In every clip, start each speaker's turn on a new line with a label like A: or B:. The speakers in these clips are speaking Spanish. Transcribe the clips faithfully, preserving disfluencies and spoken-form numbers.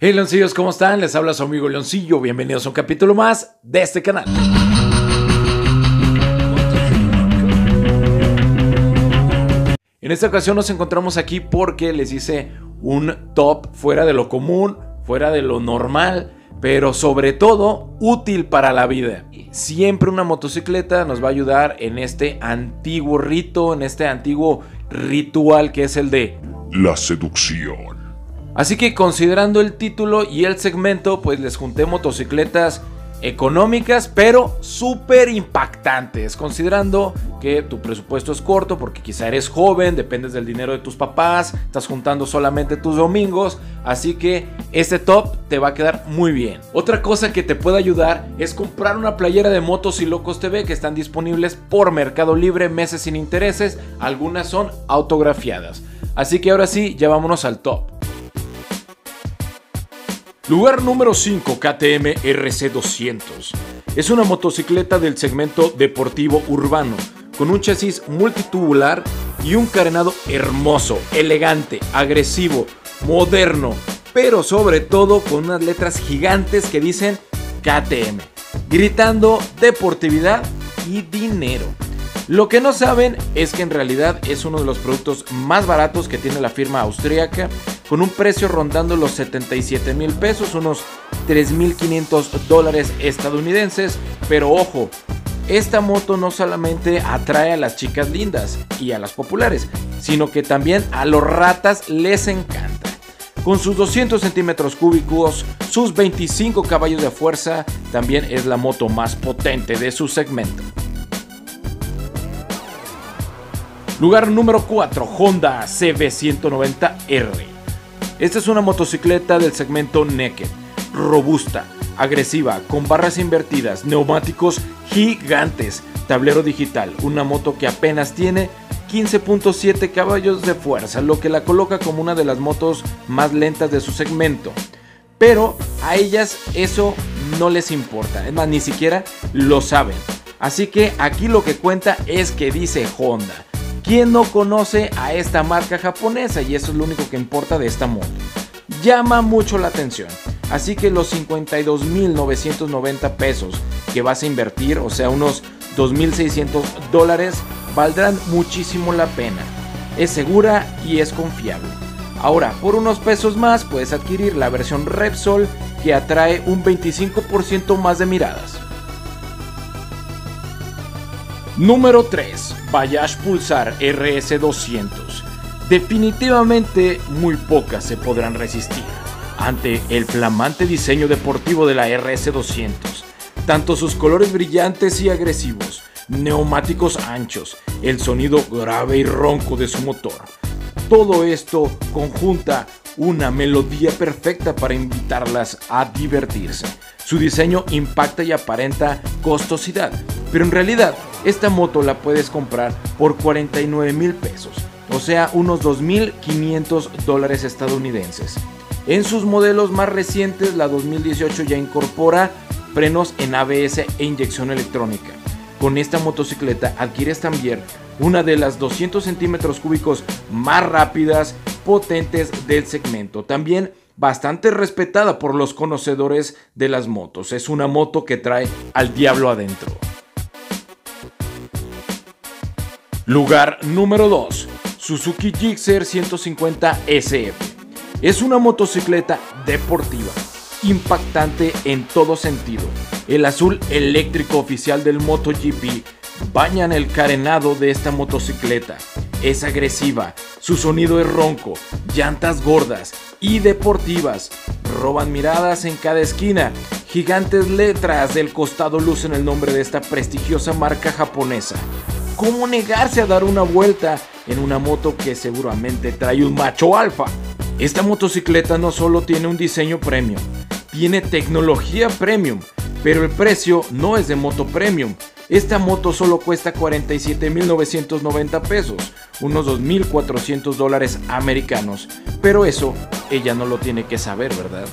A: Hey Leoncillos, ¿cómo están? Les habla su amigo Leoncillo. Bienvenidos a un capítulo más de este canal. En esta ocasión nos encontramos aquí porque les hice un top fuera de lo común, fuera de lo normal, pero sobre todo útil para la vida. Siempre una motocicleta nos va a ayudar en este antiguo rito, en este antiguo ritual que es el de
B: la seducción.
A: Así que considerando el título y el segmento, pues les junté motocicletas económicas pero súper impactantes, considerando que tu presupuesto es corto porque quizá eres joven, dependes del dinero de tus papás, estás juntando solamente tus domingos, así que este top te va a quedar muy bien. Otra cosa que te puede ayudar es comprar una playera de Motos y Locos T V que están disponibles por Mercado Libre, meses sin intereses, algunas son autografiadas. Así que ahora sí, ya vámonos al top. Lugar número cinco, K T M R C doscientos. Es una motocicleta del segmento deportivo urbano, con un chasis multitubular y un carenado hermoso, elegante, agresivo, moderno, pero sobre todo con unas letras gigantes que dicen K T M, gritando deportividad y dinero. Lo que no saben es que en realidad es uno de los productos más baratos que tiene la firma austríaca, con un precio rondando los setenta y siete mil pesos, unos tres mil quinientos dólares estadounidenses. Pero ojo, esta moto no solamente atrae a las chicas lindas y a las populares, sino que también a los ratas les encanta. Con sus doscientos centímetros cúbicos, sus veinticinco caballos de fuerza, también es la moto más potente de su segmento. Lugar número cuatro, Honda C B ciento noventa R. Esta es una motocicleta del segmento Naked, robusta, agresiva, con barras invertidas, neumáticos gigantes, tablero digital, una moto que apenas tiene quince punto siete caballos de fuerza, lo que la coloca como una de las motos más lentas de su segmento. Pero a ellas eso no les importa, es más, ni siquiera lo saben. Así que aquí lo que cuenta es que dice Honda. ¿Quién no conoce a esta marca japonesa? Y eso es lo único que importa de esta moto. Llama mucho la atención. Así que los cincuenta y dos mil novecientos noventa pesos que vas a invertir, o sea unos dos mil seiscientos dólares, valdrán muchísimo la pena. Es segura y es confiable. Ahora, por unos pesos más puedes adquirir la versión Repsol, que atrae un veinticinco por ciento más de miradas. Número tres, Bajaj Pulsar R S doscientos. Definitivamente muy pocas se podrán resistir ante el flamante diseño deportivo de la R S doscientos. Tanto sus colores brillantes y agresivos, neumáticos anchos, el sonido grave y ronco de su motor. Todo esto conjunta una melodía perfecta para invitarlas a divertirse. Su diseño impacta y aparenta costosidad, pero en realidad esta moto la puedes comprar por cuarenta y nueve mil pesos, o sea unos dos mil quinientos dólares estadounidenses. En sus modelos más recientes, la dos mil dieciocho ya incorpora frenos en A B S e inyección electrónica. Con esta motocicleta adquieres también una de las doscientos centímetros cúbicos más rápidas, potentes del segmento. También bastante respetada por los conocedores de las motos. Es una moto que trae al diablo adentro. Lugar número dos, Suzuki Gixxer ciento cincuenta S F. Es una motocicleta deportiva, impactante en todo sentido. El azul eléctrico oficial del MotoGP bañan el carenado de esta motocicleta. Es agresiva, su sonido es ronco, llantas gordas y deportivas, roban miradas en cada esquina. Gigantes letras del costado lucen el nombre de esta prestigiosa marca japonesa. ¿Cómo negarse a dar una vuelta en una moto que seguramente trae un macho alfa? Esta motocicleta no solo tiene un diseño premium, tiene tecnología premium, pero el precio no es de moto premium. Esta moto solo cuesta cuarenta y siete mil novecientos noventa pesos, unos dos mil cuatrocientos dólares americanos, pero eso ella no lo tiene que saber, ¿verdad?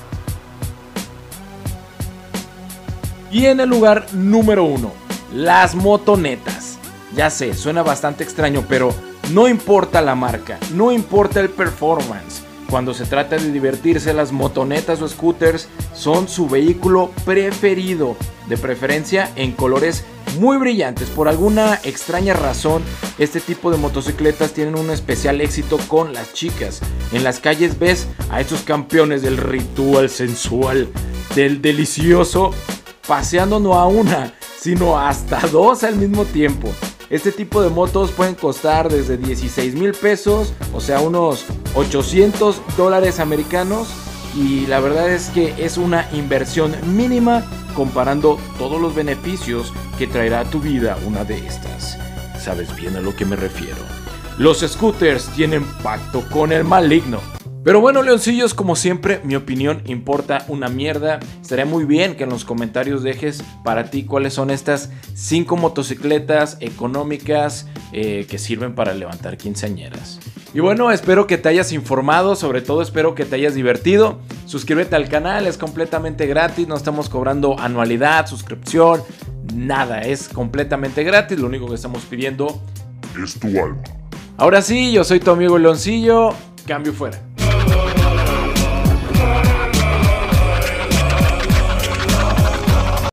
A: Y en el lugar número uno, las motonetas. Ya sé, suena bastante extraño, pero no importa la marca, no importa el performance. cuando se trata de divertirse, las motonetas o scooters son su vehículo preferido, de preferencia en colores muy brillantes. Por alguna extraña razón, este tipo de motocicletas tienen un especial éxito con las chicas. En las calles ves a estos campeones del ritual sensual, del delicioso, paseando no a una, sino hasta dos al mismo tiempo. Este tipo de motos pueden costar desde dieciséis mil pesos, o sea unos ochocientos dólares americanos, y la verdad es que es una inversión mínima comparando todos los beneficios que traerá a tu vida una de estas. ¿Sabes bien a lo que me refiero? Los scooters tienen pacto con el maligno. Pero bueno, leoncillos, como siempre, mi opinión importa una mierda. Estaría muy bien que en los comentarios dejes para ti cuáles son estas cinco motocicletas económicas eh, que sirven para levantar quinceañeras. Y bueno, espero que te hayas informado, sobre todo espero que te hayas divertido. Suscríbete al canal, es completamente gratis, no estamos cobrando anualidad, suscripción, nada, es completamente gratis, lo único que estamos pidiendo
B: es tu alma.
A: Ahora sí, yo soy tu amigo Leoncillo, cambio fuera.